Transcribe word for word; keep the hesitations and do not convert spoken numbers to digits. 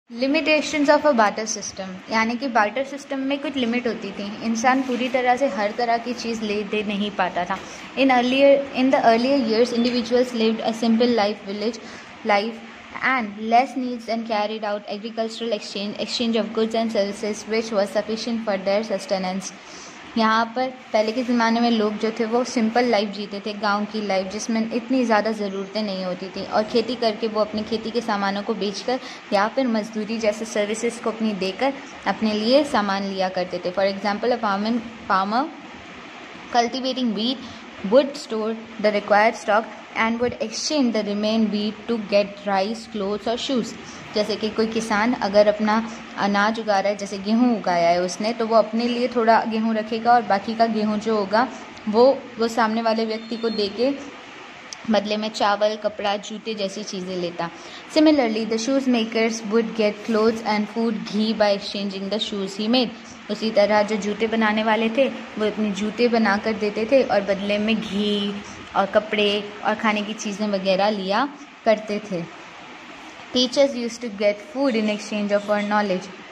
Limitations of a barter system, यानी कि barter system में कुछ लिमिट होती थी। इंसान पूरी तरह से हर तरह की चीज़ ले दे नहीं पाता था। In earlier in the earlier years individuals lived a simple life village life and less needs and carried out agricultural exchange exchange of goods and services which was sufficient for their sustenance। यहाँ पर पहले के ज़माने में लोग जो थे वो सिंपल लाइफ जीते थे, गांव की लाइफ, जिसमें इतनी ज़्यादा ज़रूरतें नहीं होती थी, और खेती करके वो अपनी खेती के सामानों को बेचकर या फिर मजदूरी जैसे सर्विसेज को अपनी देकर अपने लिए सामान लिया करते थे। For example, a farmer farmer cultivating wheat would store the required stock and would exchange the remain wheat to get rice, clothes और shoes। जैसे कि कोई किसान अगर अपना अनाज उगा रहा है, जैसे गेहूँ उगाया है उसने, तो वो अपने लिए थोड़ा गेहूँ रखेगा और बाकी का गेहूँ जो होगा वो वो सामने वाले व्यक्ति को दे के बदले में चावल, कपड़ा, जूते जैसी चीज़ें लेता। Similarly the shoes makers would get clothes and food ghee by exchanging the shoes he made. उसी तरह जो जूते बनाने वाले थे वो अपने जूते बना कर देते थे और बदले में घी और कपड़े और खाने की चीज़ें वगैरह लिया करते थे। Teachers used to get food in exchange of our knowledge.